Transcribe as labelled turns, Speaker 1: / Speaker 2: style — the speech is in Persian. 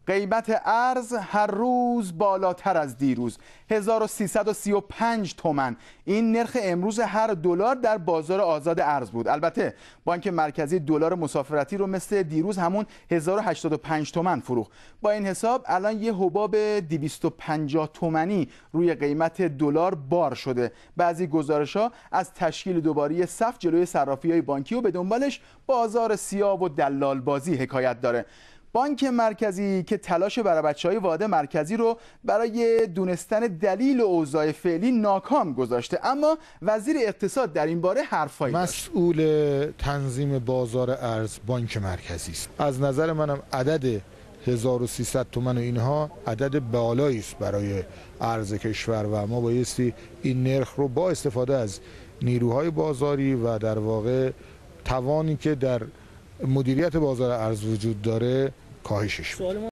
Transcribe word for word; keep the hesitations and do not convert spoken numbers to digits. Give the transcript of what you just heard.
Speaker 1: قیمت ارز هر روز بالاتر از دیروز، هزار و سیصد و سی و پنج تومان این نرخ امروز هر دلار در بازار آزاد ارز بود. البته بانک مرکزی دلار مسافرتی رو مثل دیروز همون هزار و هشتاد و پنج تومان فروخت. با این حساب الان یه حباب دویست و پنجاه تومانی روی قیمت دلار بار شده. بعضی گزارش‌ها از تشکیل دوباره صف جلوی صرافی‌های بانکی و به دنبالش بازار سیاه و دلال بازی حکایت داره. بانک مرکزی که تلاش برای بچه‌های واحد مرکزی رو برای دونستن دلیل اوضاع فعلی ناکام گذاشته، اما وزیر اقتصاد در این باره حرفایی داشت.
Speaker 2: مسئول تنظیم بازار ارز بانک مرکزی است. از نظر منم عدد هزار و سیصد تومان و اینها عدد بالایی است برای ارز کشور و ما بایستی این نرخ رو با استفاده از نیروهای بازاری و در واقع توانی که در مدیریت بازار ارز وجود داره کاهشش بدیم.